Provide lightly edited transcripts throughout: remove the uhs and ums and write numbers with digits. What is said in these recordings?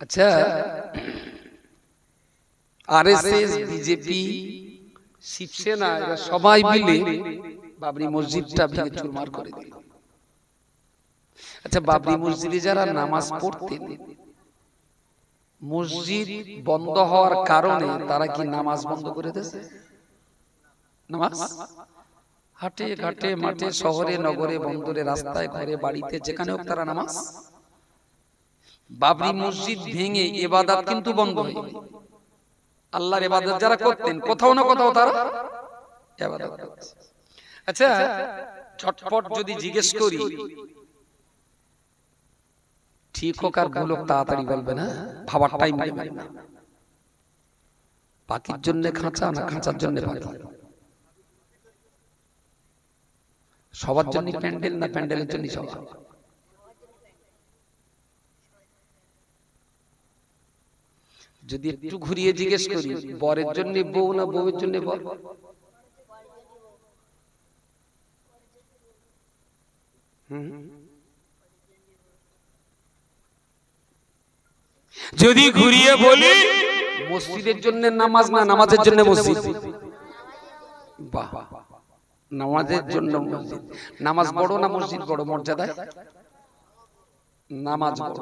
আচ্ছা, RSS, BJP, Shiv Sena এরা সবাই মিলে বাবরি মসজিদটা ভেঙে চুরমার করে দিল। আচ্ছা, বাবরি মসজিদে যারা নামাজ পড়তেন, মসজিদ বন্ধ হওয়ার কারণে তারা কি নামাজ বন্ধ করে দিয়েছে? নামাজ হাটে ঘাটে মাঠে শহরে নগরে বন্দরে রাস্তায় ঘরে বাড়িতে যেখানে হোক তারা নামাজ। বাবরি মসজিদ ভেঙে ইবাদত কিন্তু বন্ধ হয়ে গেল। আল্লাহর ইবাদত যারা করতেন কোথাও না কোথাও তারা ইবাদত করছে। আচ্ছা, ঝটপট যদি জিজ্ঞেস করি ঠিক হোক আর ভুল হোক তাড়াতাড়ি বলবে না, ভাবার টাইম নেবেন না। পাখির জন্য খাঁচা না খাঁচার জন্য পাখি? সবার জন্য প্যান্ডেল না প্যান্ডেলের জন্য সবার? যদি একটু ঘুরিয়ে জিজ্ঞেস করি বরের জন্য বউ না বউয়ের জন্য বর? যদি ঘুরিয়ে বলি মসজিদের জন্য নামাজ না নামাজের জন্য মসজিদ? বাহ, নামাজের জন্য মসজিদ। নামাজ বড় না মসজিদ বড় মর্যাদায়? নামাজ বড়।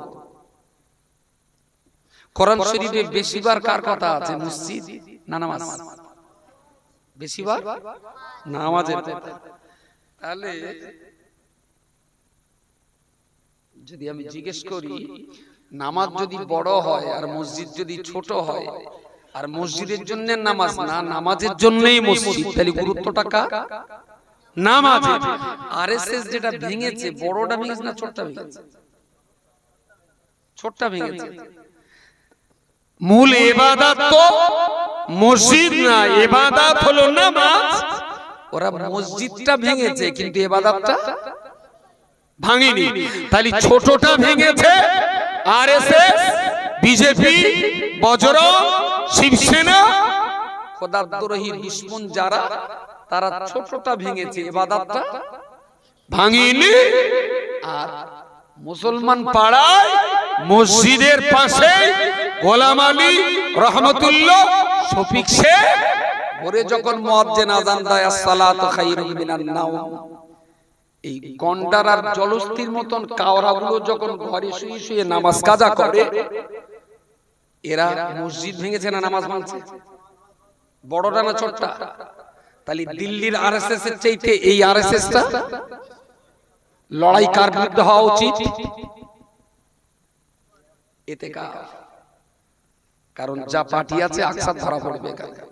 কোরআন শরীফে বেশিবার কার কথা আছে, মসজিদ না নামাজ? বেশিবার নামাজের কথা। তাহলে যদি আমি জিজ্ঞেস করি নামাজ যদি বড় হয় আর মসজিদ যদি ছোট হয়, আর মসজিদের জন্য নামাজ না নামাজের জন্যই মসজিদ, তাহলে গুরুত্বটা কার? নামাজের। আরএসএস যেটা ভেঙেছে বড়টা ভেঙেছে না ছোটটা ভেঙেছে? ছোটটা ভেঙেছে। মূল ইবাদত তো মসজিদ না, ইবাদত হলো নামাজ। ওরা মসজিদটা ভেঙেছে কিন্তু ইবাদতটা ভাঙেনি। তাহলে ছোটটা ভেঙেছে আরএসএস, বিজেপি, বজরং, শিবসেনা, খোদার দ্রোহী দুশমন যারা, তারা ছোটটা ভেঙেছে, ইবাদতটা ভাঙেনি। আর মুসলমান পাড়ায় মসজিদের পাশে গোলাম আলী রহমতুল্লাহ শফিক শেখ ওরে যখন মুয়াজ্জিন আযান দেয় আসসালাতু খায়রুম মিনান নাওম, এই গন্ডার আর জলস্থির মতন কাওড়াগুলো যখন ঘরে শুয়ে শুয়ে নামাজ কাজা করে, এরা মসজিদ ভেঙেছে না নামাজ ভাঙছে? বড়টা না ছোটটা? তাহলে দিল্লির আরএসএস এর চাইতে এই আরএসএসটা লড়াই কার বিরুদ্ধে হওয়া উচিত? এতে কারণ যা পার্টি আছে আকসার ধরা পড়বে।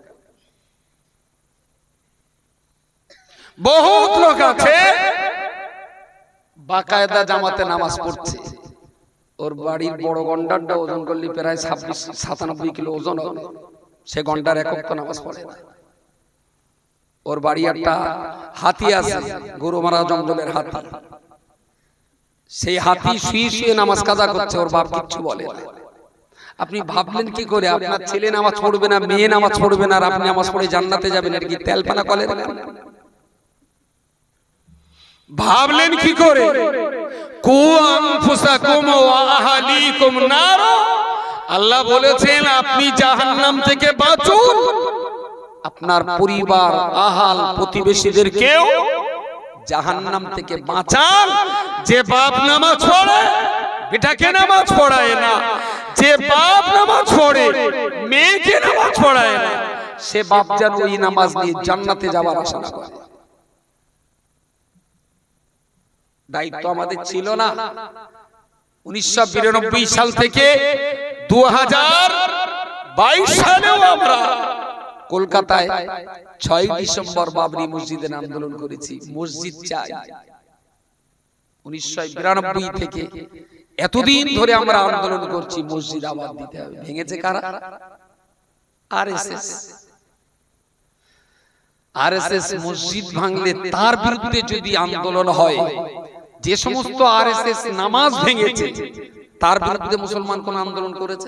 বহুত লোক আছে বাকায়দা জামাতে নামাজ পড়ছে, ওর বাড়ির বড় গন্ডারটা ওজন করলে প্রায় 96-97 কিলো ওজন হবে, সে গন্ডার একক তো নামাজ পড়ে না। ওর বাড়ি একটা হাতি আছে, গরু মারা জঙ্গলের হাতি, সেই হাতি শুয়ে শুয়ে নামাজ কাজা করছে, ওর বাপ কিচ্ছু বলে না। আপনি ভাবলেন কি করে আপনার ছেলে নামাজ পড়বে না, মেয়ে নামাজ পড়বে না, আর আপনি নামাজ পড়ে জান্নাতে যাবেন? এর কি তেলপানা কলে? ভাবলেন কি করে? কু আনফুসাকুম ওয়া আহলিকুম নার, আল্লাহ বলেছেন আপনি জাহান্নাম থেকে বাঁচুন, আপনার পরিবার আহাল প্রতিবেশীদেরকেও জাহান্নাম থেকে বাঁচান। যে বাপ নামাজ পড়ে বেটাকে নামাজ পড়ায় না, যে বাপ নামাজ পড়ে মেয়েকে নামাজ পড়ায় না, সে বাপ যেন ওই নামাজ নিয়ে জান্নাতে যাওয়ার আশা না করে। দায়িত্ব আমাদের ছিল না? 1992 সাল থেকে 2022 সালেও আমরা কলকাতায় 6 ডিসেম্বর বাবরি মসজিদের আন্দোলন করেছি, মসজিদ চাই। 1992 থেকে এতদিন ধরে আমরা আন্দোলন করছি মসজিদ আবাদ দিতে হবে। ভেঙেছে কারা? আরএসএস। আরএসএস মসজিদ ভাঙলে তার বিরুদ্ধে যদি আন্দোলন হয়, যে সমস্ত আরএসএস নামাজ ভেঙেছে তার বিরুদ্ধে মুসলমান কোন আন্দোলন করেছে?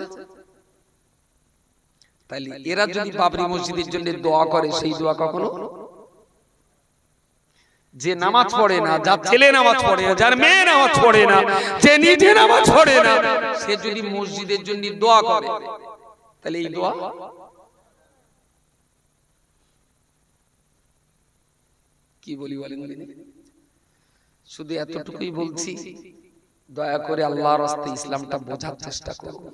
তাইলে এরা যদি বাবরি মসজিদের জন্য দোয়া করে, সেই দোয়া কখনো যে নামাজ পড়ে না, যার ছেলে নামাজ পড়ে না, যার মেয়ে নামাজ পড়ে না, যে নিজে নামাজ পড়ে না, সে যদি মসজিদের জন্য দোয়া করে, তাহলে এই দোয়া কি বলি বলেন? শুধু এতটুকুই বলছি, দয়া করে আল্লাহর রাস্তায় ইসলামটা বোঝার চেষ্টা করুন।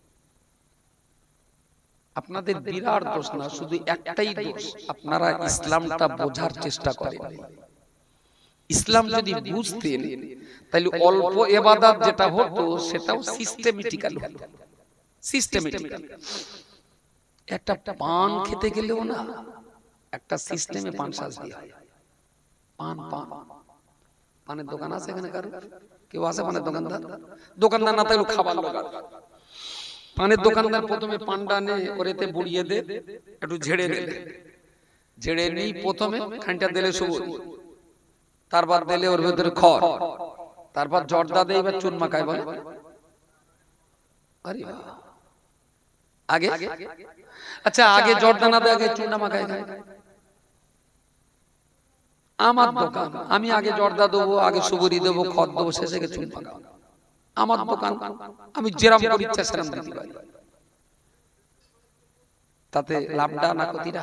আপনাদের বিরাট দোষ না, শুধু একটাই দোষ, আপনারা ইসলামটা বোঝার চেষ্টা করেন। ইসলাম যদি বুঝতেন তাহলে অল্প ইবাদত যেটা হতো সেটাও সিস্টেমেটিক্যাল হতো। সিস্টেমেটিক্যাল একটা পান খেতে গেলেও না একটা সিস্টেমে পান সাজ দিয়ে হয়। পান পান পানের দোকান আছে এখানে? কারো কেউ আছে পানের দোকানদার? দোকানদার না থাকলে খাবার লোক। পানের দোকানদার প্রথমে পানটা নে ওরেতে বুড়িয়ে দে, একটু ঝেড়ে নে, ঝেড়ে নিই প্রথমে খানিকটা দিলে সুবরি, তারপর দিলে ওর ভিতরে খড়, তারপর জর্দা দেয়, এবার চুন মাখায়। বলে আরে আগে আচ্ছা আগে জর্দা না দেয়, আগে চুনটা মাখায়। আমার দোকান, আমি আগে জর্দা দেবো, আগে সুবরি দেবো, খড় দেবো, শেষে চুন মাখাবো। আমার দোকান, আমি যেরকম করি ইচ্ছা সেরকম দিতে পারি, তাতে লাভটা না ক্ষতিটা?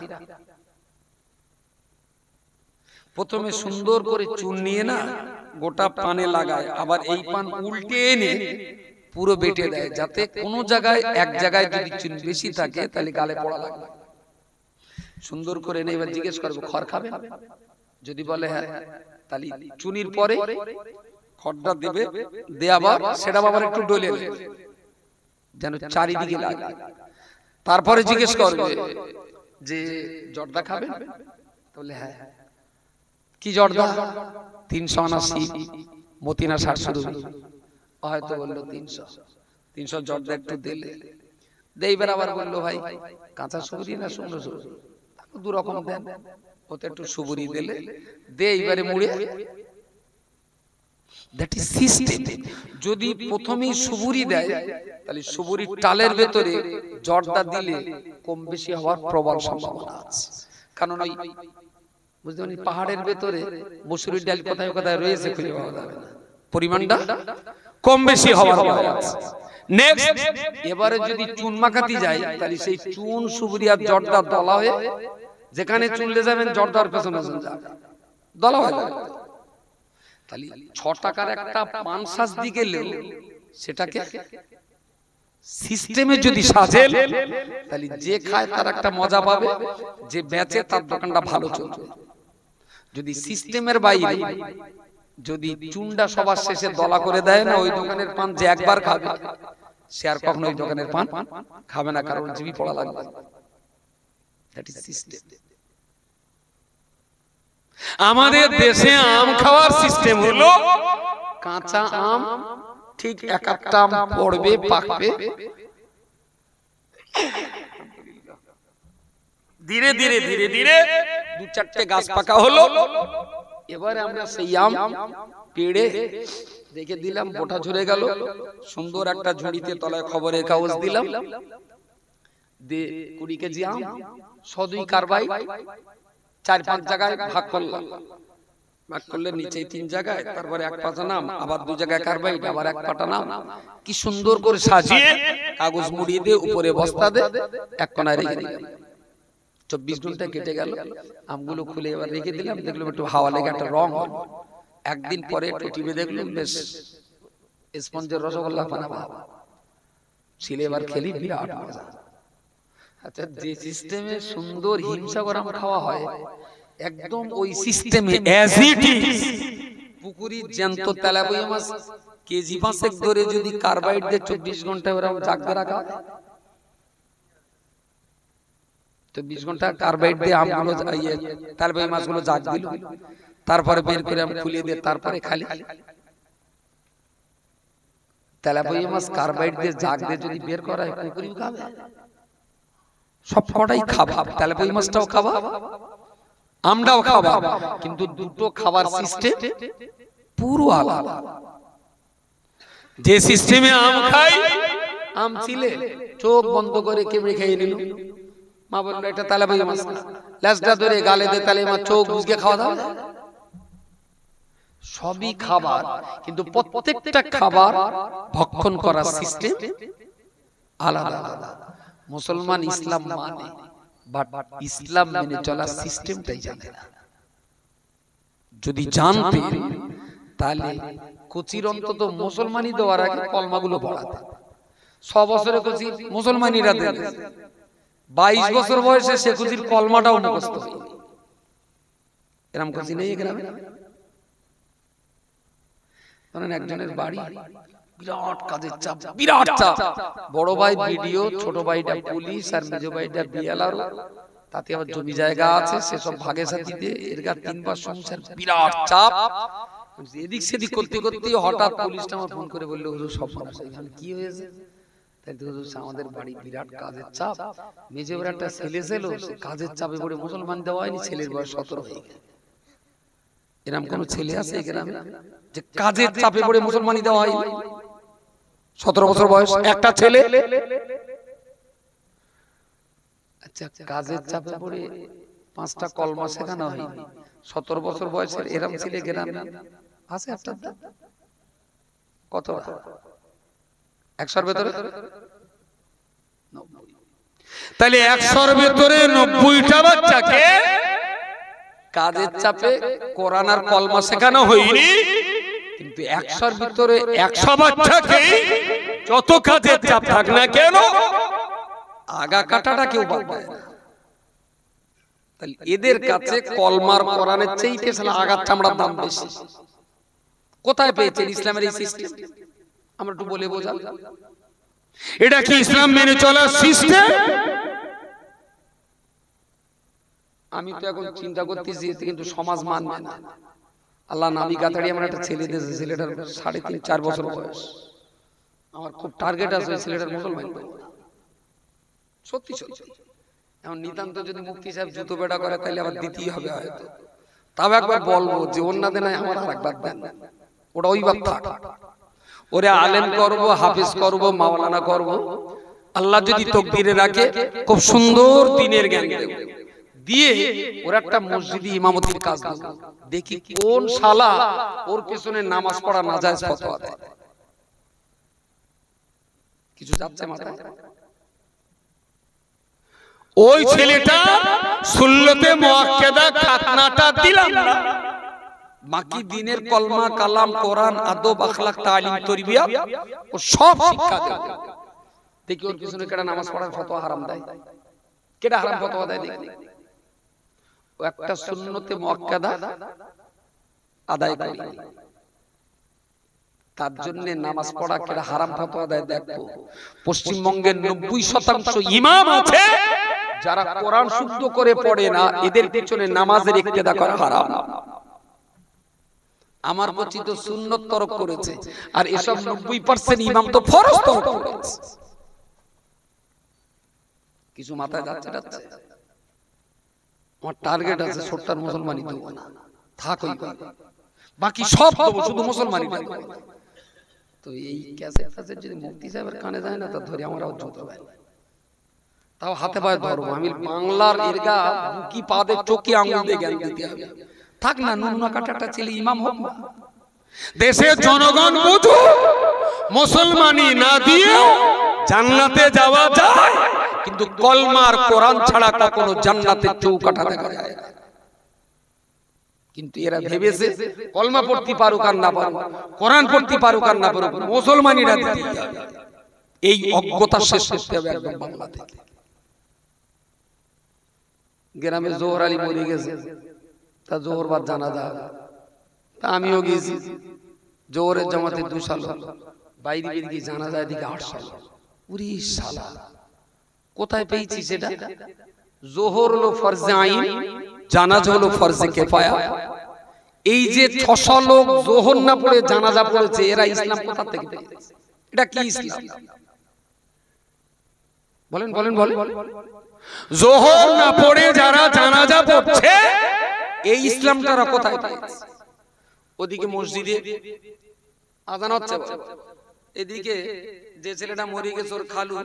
প্রথমে সুন্দর করে চুন নিয়ে না গোটা পানে লাগায়, আবার এই পান উল্টে এনে পুরো বেটে দেয়, যাতে কোনো জায়গায় এক জায়গায় যদি চুন বেশি থাকে তাহলে গালে পড়া লাগবে। সুন্দর করে এনে এবার জিজ্ঞেস করবো খড় খাবে? যদি বলে হ্যাঁ, তাহলে চুনির পরে খড়টা দেবে, দেয়াবার সেটা আবার একটু ডলে যেন চারিদিকে লাগে। তারপরে জিজ্ঞেস করবে যে জর্দা খাবে? বলে হ্যাঁ। কি জর্দা? 380 মতিনা 60 শুরু, হয়তো বললো 300 জর্দা একটু দিলে দেইবার, আবার বললো ভাই কাঁচা সুবরি না শুকনো সুবরি? দু রকম দেন, ওতে একটু সুবরি দিলে দে, এইবারে মুড়ে। That is system. যদি প্রথমেই সুবরি দেয় তাহলে সুবরির টালের ভেতরে জর্দা দিলে কম বেশি হওয়ার প্রবল সম্ভাবনা আছে। কারণ ওই বুঝতে পারি পাহাড়ের ভেতরে মসুরির ডাল কোথায় কোথায় রয়েছে খুঁজে পাওয়া যাবে না, পরিমাণটা কম বেশি হওয়ার ভয় আছে। নেক্সট, এবারে যদি চুন মাখাতে যায় তাহলে সেই চুন সুবরি আর জর্দা দলা হয়ে যেখানে চুনলে যাবেন জর্দার পেছনে যাবে, দলা হয়ে যাবে। তাহলে 6 টাকার একটা পান সাজ দিয়ে গেলে সেটাকে সিস্টেমে যদি সাজেন তাহলে যে খায় তার একটা মজা পাবে, যে বেচে তার দোকানটা ভালো চলবে। যদি সিস্টেমের বাইরে যদি চুনটা সবার শেষে দলা করে দেয় না, ওই দোকানের পান যে একবার খাবে সে আর কখনো ওই দোকানের পান খাবে না, কারণ জিবি পড়া লাগবে। That is system. আমাদের দেশে আম খাওয়ার সিস্টেম হলো কাঁচা আম ঠিক এক একটা আম পড়বে, পাকবে, ধীরে ধীরে ধীরে ধীরে 2-4টে গাছ পাকা হলো। এবারে আমরা সেই আম পেড়ে রেখে দিলাম, বোটা ঝরে গেল, সুন্দর একটা ঝুড়িতে তলায় খবরের কাগজ দিলাম, 20 কেজি আম 102 কার্বাইড 4-5 জায়গায় ভাগ করলাম, ভাগ করলে নিচে 3 জায়গায়, তারপরে 1 পাতা নাম, আবার 2 জায়গায় কার্বাইড, আবার 1 পাতা নাম, কি সুন্দর করে সাজিয়ে কাগজ মুড়িয়ে দিয়ে উপরে বস্তা দে এক কোণায় রেখে দিলাম। 24 ঘন্টা কেটে গেল, আমগুলো খুলে এবার রেখে দিলাম, দেখলাম একটু হাওয়া লেগে একটা রং হলো। একদিন পরে একটু টিভি দেখলাম, বেশ স্পঞ্জের রসগোল্লা বানাবো, ছিলে এবার খেলি, বিরাট মজা। আচ্ছা, যে সিস্টেমে সুন্দর হিমসাগর আম খাওয়া হয় একদম ওই সিস্টেমে অ্যাজ ইট ইজ পুকুরি জ্যান্ত তেলাপিয়া মাছ কেজি 5 ধরে যদি কার্বাইড দিয়ে 24 ঘন্টা ওরকম জাগতে রাখা, 24 ঘন্টা কার্বাইড দিয়ে আমগুলো তেলাপিয়া মাছগুলো জাগ দিল, তারপরে বের করে আম খুলিয়ে দিয়ে তারপরে খালি। তেলাপিয়া মাছ কার্বাইড দিয়ে জাগ দিয়ে যদি বের করা হয় পুকুরিও খাবে, সব কটাই খাবা, তেলাপিয়া মাছটাও খাবা, আমরাও খাবা, কিন্তু দুটো খাবার সিস্টেম পুরো আলাদা। যে সিস্টেমে আম খাই, আম ছিলে চোখ বন্ধ করে কেমড়ে খেয়ে নিল, মা বললো এটা তেলাপিয়া মাছ, লেজটা ধরে গালে দিয়ে তেলাপিয়া মাছ চোখ বুঝকে খাওয়া দাওয়া। সবই খাবার, কিন্তু প্রত্যেকটা খাবার ভক্ষণ করার সিস্টেম আলাদা আলাদা। মুসলমান ইসলাম মানে, বাট ইসলাম মেনে চলার সিস্টেমটাই জানে না। যদি জানতে তাহলে কচির অন্তত মুসলমানি দেওয়ার আগে কলমাগুলো পড়াতে। 6 বছরে কচি মুসলমানিরা দেয়, 22 বছর বয়সে সে কচির কলমাটাও মুখস্থ হয়নি। এরকম কচি নেই গ্রামে। ধরেন একজনের বাড়ি, বিরাট কাজের চাপ, বিরাট চাপ, বড় ভাই ভিডিও, ছোট ভাইটা পুলিশ, আর মেজো ভাইটা বিএলআর, তাতে আবার জমি জায়গা আছে, সেসব ভাগে সাথে দিয়ে এর গা 3 বার সংসার, বিরাট চাপ। এদিক সেদিক করতে করতে হঠাৎ পুলিশটা আমার ফোন করে বললো, হুজুর সব এখানে কি হয়েছে? তাই তো হুজুর আমাদের বাড়ি বিরাট কাজের চাপ, মেজো ভাইয়ের একটা ছেলে ছিল, সে কাজের চাপে পড়ে মুসলমান দেওয়া হয়নি, ছেলের বয়স 17 হয়ে গেছে। এরকম কোন ছেলে আছে এই গ্রামে যে কাজের চাপে পড়ে মুসলমানি দেওয়া হয়? 17 বছর বয়স একটা ছেলে। আচ্ছা, কাজের চাপে পড়ে 5টা কলমা শেখানো হয়, 17 বছর বয়সের এরকম ছেলে গ্রামে আছে একটা? কত? 100-র ভেতরে? তাহলে 100-র ভেতরে 90টা বাচ্চাকে কাজের চাপে কোরআন আর কলমা শেখানো হয়নি, কিন্তু 100-র ভিতরে 100 বাচ্চাকে যত কাজের চাপ থাক না কেন আগা কাটাটা কেউ বাদ দেয় না। তাহলে এদের কাছে কলমার কোরআনের চাইতে আগার চামড়ার দাম বেশি। কোথায় পেয়েছেন ইসলামের এই সিস্টেম? আমরা একটু বলে বোঝাই, এটা কি ইসলাম মেনে চলার সিস্টেম? আমি তো এখন চিন্তা করতেছি, কিন্তু সমাজ মানবে না। আল্লাহ নাবি গাতাড়ি আমার একটা ছেলে দিয়েছে, ছেলেটার 3.5-4 বছর বয়স। আমার খুব টার্গেট আছে ছেলেটার মুসলমান। সত্যি সত্যি এখন নিতান্ত যদি মুফতি সাহেব জুতো বেড়া করে তাহলে আবার দিতেই হবে হয়তো। তাও একবার বলবো যে অন্যদের নাই, আমার আরেকবার দেন, ওটা ওই বাপ থাক। ওরে আলেম করব, হাফেজ করব, মাওলানা করব, আল্লাহ যদি তকদিরে রাখে খুব সুন্দর দিনের জ্ঞান দেব, দিয়ে ওর একটা মসজিদে ইমামতির কাজ দেব। দেখি কোন শালা ওর পেছনে নামাজ পড়া নাজায়েজ ফতোয়া দেয়। কিছু যাচ্ছে মাথায়? ওই ছেলেটা সুন্নতে মুআক্কাদা খাতনাটা দিলাম না, বাকি দিনের কলমা কালাম কোরআন আদব আখলাক তালিম তরবিয়া ও সব শিক্ষা দেব। দেখি ওর পিছনে কেডা নামাজ পড়ার ফতোয়া হারাম দেয়, কেডা হারাম ফতোয়া দেয়। দেখি ও একটা সুন্নতে মুআক্কাদা আদায় করে, তার জন্য নামাজ পড়া কেডা হারাম ফতোয়া দেয় দেখো। পশ্চিমবঙ্গের 90% ইমাম আছে যারা কোরআন শুদ্ধ করে পড়ে না, এদের পেছনে নামাজের ইক্তেদা করা হারাম। আমার কথিত সুন্নত তরক করেছে, আর এসব 90% ইমাম তো ফরজ তরক করেছে। কিছু মাথায় যাচ্ছে যাচ্ছে। আমার টার্গেট আছে 70 মুসলমানই দেবো না, থাক ওই বাকি সব দেবো, শুধু মুসলমানই দেবো। তো এই ক্যাসেট যদি মুফতি সাহেবের কানে যায় না, তা ধরে আমরা অজ্জত হয়, তাও হাতে পায়ে ধরবো। আমি বাংলার এরগা বুকি পাদে চোখে আঙুল দিয়ে জ্ঞান দিতে হবে। থাক না, নুননা কাটাটা ছেলে ইমাম হোক না। দেশের জনগণ বুঝো, মুসলমানি না দিয়ে জান্নাতে যাওয়া যায়, কিন্তু কলমার কোরআন ছাড়া কখনো জান্নাতের চৌকাঠা দেখা যায় না। কিন্তু এরা ভেবেছে কলমা পড়তে পারুক আর না পারুক, কোরআন পড়তে পারুক আর না পারুক, মুসলমানিরা দিতে হবে। এই অজ্ঞতা শেষ করতে হবে একদম বাংলা থেকে। গ্রামে জোহর আলী মরে গেছে, তা জোহর বাদ জানাজা, তা আমিও গেছি। জোহরের জামাতে 2 সাল, বাইরে বেরিয়ে জানাজা এদিকে 8 সাল। উরি শালা, কোথায় পেয়েছি সেটা? জোহর হলো ফরজে আইন, জানাজা হলো ফরজে কিফায়া। এই যে 600 লোক জোহর না পড়ে জানাজা পড়েছে, এরা ইসলাম কোথা থেকে পেয়েছে? এটা কি ইসলাম? বলেন বলেন বলেন। জোহর না পড়ে যারা জানাজা পড়ছে, এই ইসলামটারা কোথায় পেয়েছে? ওদিকে মসজিদে আযান হচ্ছে, এদিকে যে ছেলেটা মরে গেছে ওর খালু,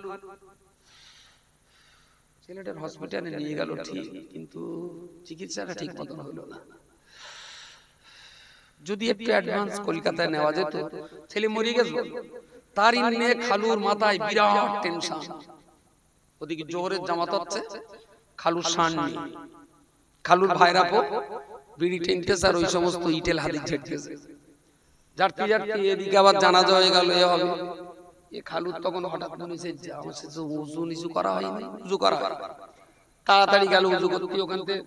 ছেলেটার হসপিটালে নিয়ে গেল ঠিক, কিন্তু চিকিৎসাটা ঠিক মতন হলো না। যদি একটু অ্যাডভান্স কলকাতায় নেওয়া যেত, ছেলে মরে গেছে, তার নিয়ে খালুর মাথায় বিরাট টেনশন। ওদিকে জোহরের জামাত হচ্ছে, খালুর শান নেই, খালুর ভাইরা বিড়ি টেনতেছে আর ওই সমস্ত ইটেল হাদিস ঝেড়তেছে, যারতে যারতে এদিকে আবার জানাজা হয়ে গেল। এ হবে এ খালুর তখন হঠাৎ মনে হয়েছে উজু নিচু করা হয়নি, উজু করা হয়, তাড়াতাড়ি গেল উজু করতে। ওখান থেকে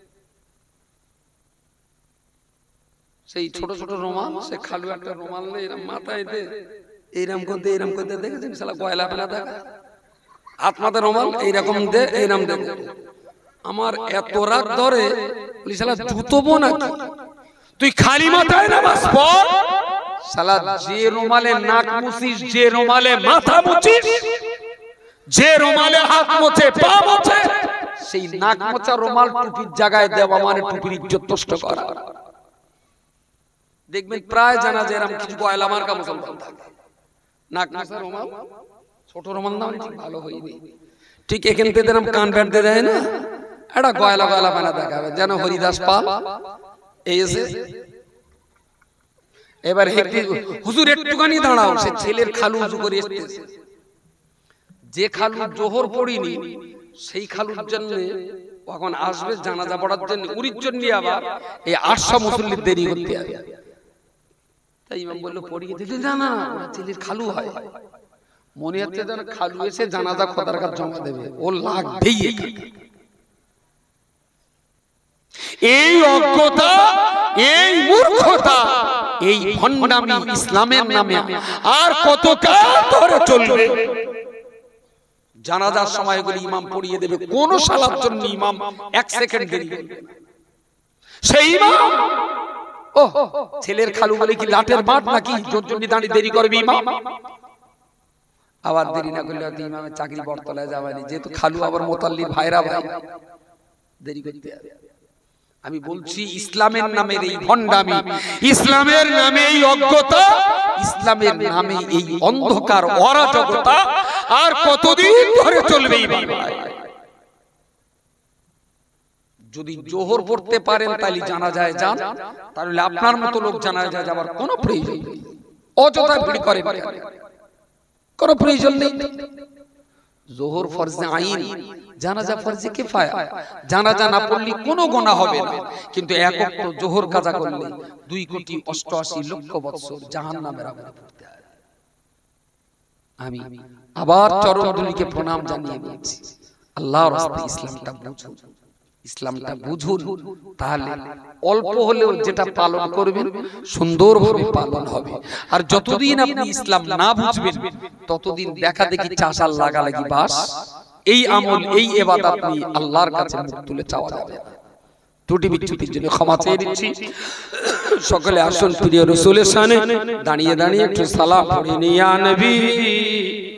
সেই ছোট ছোট রুমাল, সে খালু একটা রুমাল নেই এরম মাথায় দে, এইরকম করতে দেখেছেন শালা গয়লা ফেলা দেখা, হাত মাথায় রুমাল এইরকম দে, এইরকম দে। আমার এত রাগ ধরে, বলি শালা জুতো বোনা, তুই খালি মাথায় নামাজ পড়, শালা যে রুমালে নাক মুছিস, যে রুমালে মাথা মুছিস, যে রুমালে হাত মোছে পা মোছে, সেই নাক মোছা রুমাল টুপির জায়গায় দেওয়া মানে টুপির ইজ্জত নষ্ট করা। দেখবেন প্রায় জানা যায় এরকম কিছু গয়লা মার্কা মুসলমান থাকে, নাক মোছা রুমাল, ছোট রুমাল না ঠিক ভালো হয়নি, ঠিক এখান থেকে এরকম কান বেঁধে দেয় না, একটা গয়লা গয়লা বানা দেখাবে যেন হরিদাস পাল এই এসে। এবার হুজুর একটুখানি দাঁড়াও, সে ছেলের খালু উজু করে এসেছে, যে খালু জোহর পড়িনি সেই খালুর জন্য এখন আসবে জানাজা পড়ার জন্য, উরির জন্য আবার এই 800 মুসল্লির দেরি করতে হবে। তাই ইমাম বললো পড়িয়ে দিতে, না না ছেলের খালু হয়, মনে হচ্ছে যেন খালু এসে জানাজা খোদার কাছে জমা দেবে, ও লাগবেই। এই অজ্ঞতা, এই মূর্খতা, এই ভণ্ডামি ইসলামের নামে আর কত কাল ধরে চলবে? জানাজার সময় গুলি ইমাম পড়িয়ে দেবে, কোন সালার জন্য ইমাম 1 সেকেন্ড দেরি করবে না। সেই ইমাম ও ছেলের খালু বলে কি লাটের মাঠ নাকি, জন্য দাঁড়িয়ে দেরি করবে ইমাম? আবার দেরি না করলে হয়তো ইমামের চাকরি বরতলায় যাবেনি, যেহেতু খালু আবার মোতাল্লির ভাইরা ভাই, দেরি করতে হবে। আমি বলছি ইসলামের নামে এই ভণ্ডামি, ইসলামের নামে এই অজ্ঞতা, ইসলামের নামে এই অন্ধকার অরাজকতা আর কতদিন ধরে চলবে? যদি জোহর পড়তে পারেন তাহলে জানা যায় যান, তাহলে আপনার মতো লোক জানা যায় যাবার কোনো প্রয়োজন নেই। অযথা ভিড় করে কোনো প্রয়োজন নেই। জোহর ফরজে আইন, জানাজা ফরজে কিফায়া। জানাজা না পড়লে কোনো গুনাহ হবে না, কিন্তু এক ওয়াক্ত জোহর কাজা করলে 2,88,00,000 বছর জাহান্নামের আগুনে পড়তে হয়। আমি আবার চরণধুলিকে প্রণাম জানিয়ে বলছি, আল্লাহর রাস্তায় ইসলামটা বুঝুন, ইসলামটা বুঝুন, তাহলে অল্প হলেও যেটা পালন করবেন সুন্দরভাবে পালন হবে। আর যতদিন আপনি ইসলাম না বুঝবেন ততদিন দেখা দেখি চাষার লাগালাগি বাস, এই আমল এই ইবাদত আপনি আল্লাহর কাছে মুখ তুলে চাওয়া যাবে না। ত্রুটি বিচ্যুতির জন্য ক্ষমা চেয়ে দিচ্ছি। সকলে আসুন প্রিয় রাসূলের শানে দাঁড়িয়ে দাঁড়িয়ে একটু সালাম পড়ে নিয়া নবী।